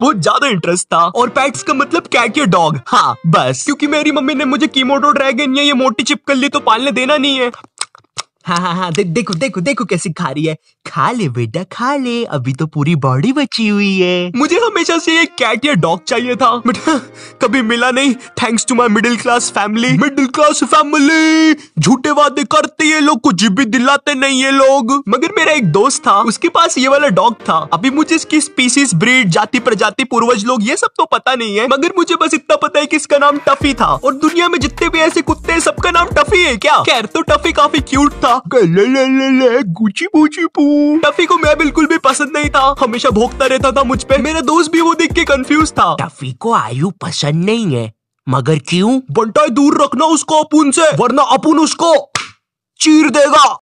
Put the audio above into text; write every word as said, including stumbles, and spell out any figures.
बहुत ज्यादा इंटरेस्ट था। और पेट्स का मतलब कैट या डॉग, हाँ बस, क्योंकि मेरी मम्मी ने मुझे कीमोडो ड्रैगन या ये मोटी चिपकली तो पालने देना नहीं है। हाँ हाँ हाँ दे, देखो देखो देखो कैसे खा रही है। खा ले बेटा खा ले, अभी तो पूरी बॉडी बची हुई है। मुझे हमेशा से एक कैट या डॉग चाहिए था, बट कभी मिला नहीं। Thanks to my middle class family. Middle class family झूठे वादे करते ये लोग, कुछ भी दिलाते नहीं ये लोग। मगर मेरा एक दोस्त था, उसके पास ये वाला डॉग था। अभी मुझे इसकी स्पीसीज, ब्रीड, जाति, प्रजाति, पूर्वज लोग ये सब तो पता नहीं है, मगर मुझे बस इतना पता है कि इसका नाम टफी था। और दुनिया में जितने भी ऐसे कुत्ते हैं सबका नाम टफी है क्या? खैर, तो टफी काफी क्यूट था। गुची पूची पू। टफी को मैं बिल्कुल भी पसंद नहीं था, हमेशा भौंकता रहता था मुझ पे। मेरा दोस्त भी वो देख के कंफ्यूज था। टफी को आयु पसंद नहीं है, मगर क्यों? बंटा दूर रखना उसको अपुन से, वरना अपुन उसको चीर देगा।